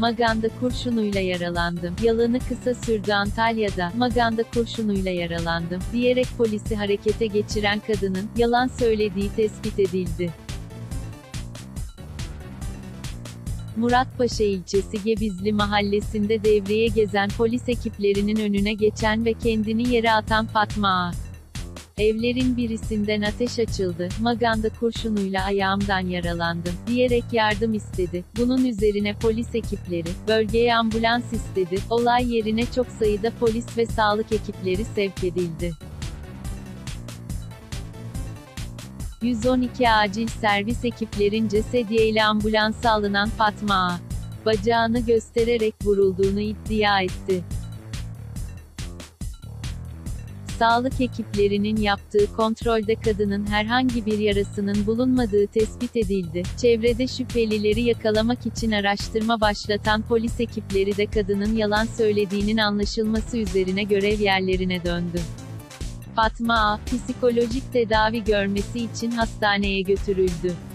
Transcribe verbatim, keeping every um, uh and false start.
Maganda kurşunuyla yaralandım. Yalanı kısa sürdü Antalya'da, maganda kurşunuyla yaralandım, diyerek polisi harekete geçiren kadının, yalan söylediği tespit edildi. Muratpaşa ilçesi Gebizli mahallesinde devreye gezen polis ekiplerinin önüne geçen ve kendini yere atan Fatma A. Evlerin birisinden ateş açıldı, maganda kurşunuyla ayağımdan yaralandım, diyerek yardım istedi. Bunun üzerine polis ekipleri, bölgeye ambulans istedi, olay yerine çok sayıda polis ve sağlık ekipleri sevk edildi. yüz on iki acil servis ekiplerince sedyeyle ambulansa alınan Fatma A. bacağını göstererek vurulduğunu iddia etti. Sağlık ekiplerinin yaptığı kontrolde kadının herhangi bir yarasının bulunmadığı tespit edildi. Çevrede şüphelileri yakalamak için araştırma başlatan polis ekipleri de kadının yalan söylediğinin anlaşılması üzerine görev yerlerine döndü. Fatma A. psikolojik tedavi görmesi için hastaneye götürüldü.